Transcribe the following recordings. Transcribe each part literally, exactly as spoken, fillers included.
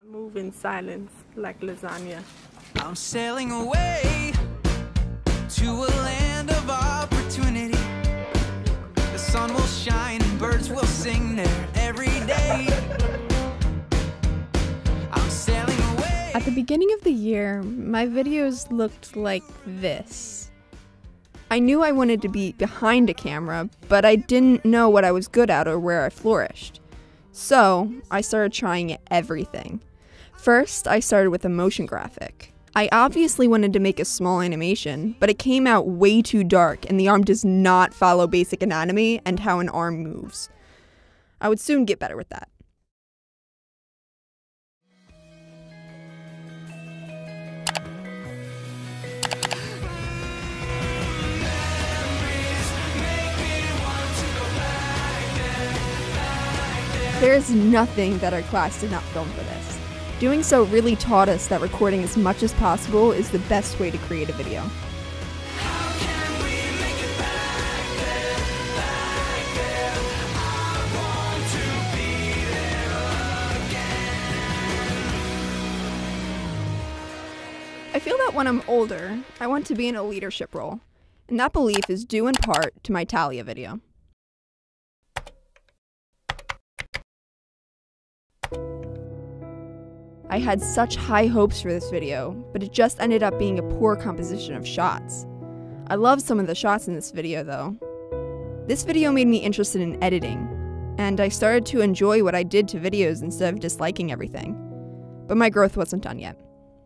Move in silence like lasagna. I'm sailing away to a land of opportunity. The sun will shine and birds will sing there every day. I'm sailing away. At the beginning of the year, my videos looked like this. I knew I wanted to be behind a camera, but I didn't know what I was good at or where I flourished. So, I started trying everything. First, I started with a motion graphic. I obviously wanted to make a small animation, but it came out way too dark and the arm does not follow basic anatomy and how an arm moves. I would soon get better with that. There is nothing that our class did not film for this. Doing so really taught us that recording as much as possible is the best way to create a video. I feel that when I'm older, I want to be in a leadership role, and that belief is due in part to my Talia video. I had such high hopes for this video, but it just ended up being a poor composition of shots. I love some of the shots in this video though. This video made me interested in editing, and I started to enjoy what I did to videos instead of disliking everything. But my growth wasn't done yet.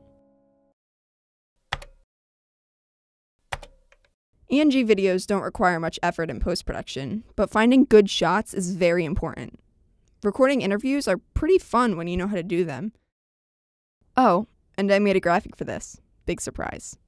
E N G videos don't require much effort in post-production, but finding good shots is very important. Recording interviews are pretty fun when you know how to do them. Oh, and I made a graphic for this. Big surprise.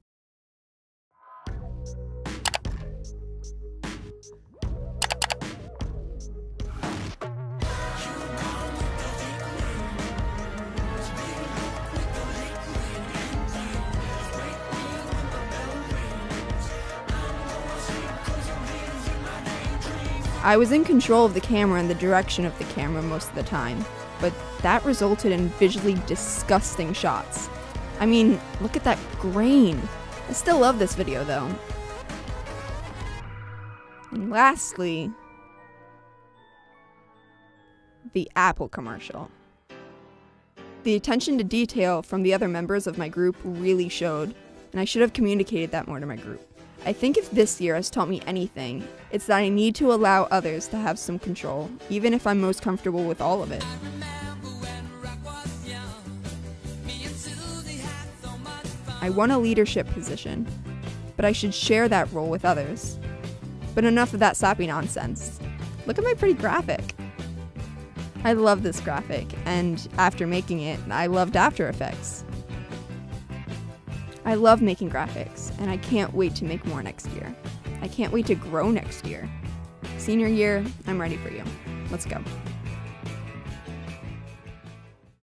I was in control of the camera and the direction of the camera most of the time, but that resulted in visually disgusting shots. I mean, look at that grain. I still love this video though. And lastly, the Apple commercial. The attention to detail from the other members of my group really showed, and I should have communicated that more to my group. I think if this year has taught me anything, it's that I need to allow others to have some control, even if I'm most comfortable with all of it. I want a leadership position, but I should share that role with others. But enough of that sappy nonsense. Look at my pretty graphic. I love this graphic, and after making it, I loved After Effects. I love making graphics, and I can't wait to make more next year. I can't wait to grow next year. Senior year, I'm ready for you. Let's go.